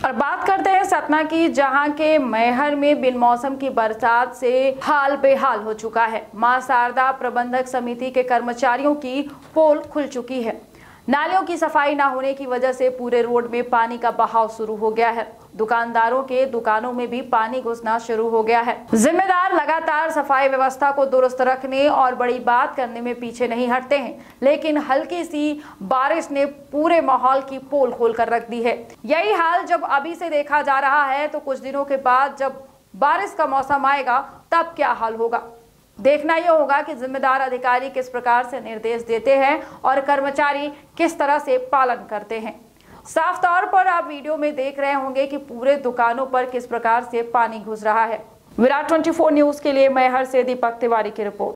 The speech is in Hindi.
और बात करते हैं सतना की, जहां के मैहर में बिन मौसम की बरसात से हाल बेहाल हो चुका है। मां शारदा प्रबंधक समिति के कर्मचारियों की पोल खुल चुकी है। नालियों की सफाई न होने की वजह से पूरे रोड में पानी का बहाव शुरू हो गया है। दुकानदारों के दुकानों में भी पानी घुसना शुरू हो गया है। जिम्मेदार लगातार सफाई व्यवस्था को दुरुस्त रखने और बड़ी बात करने में पीछे नहीं हटते हैं, लेकिन हल्की सी बारिश ने पूरे माहौल की पोल खोल कर रख दी है। यही हाल जब अभी से देखा जा रहा है तो कुछ दिनों के बाद जब बारिश का मौसम आएगा तब क्या हाल होगा। देखना यह होगा कि जिम्मेदार अधिकारी किस प्रकार से निर्देश देते हैं और कर्मचारी किस तरह से पालन करते हैं। साफ तौर पर आप वीडियो में देख रहे होंगे कि पूरे दुकानों पर किस प्रकार से पानी घुस रहा है। विराट 24 न्यूज के लिए मैहर से दीपक तिवारी की रिपोर्ट।